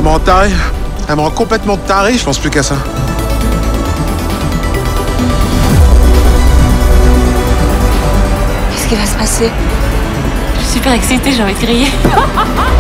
Elle me rend taré. Elle me rend complètement taré, je pense plus qu'à ça. Qu'est-ce qui va se passer? Je suis super excitée, j'ai envie de crier.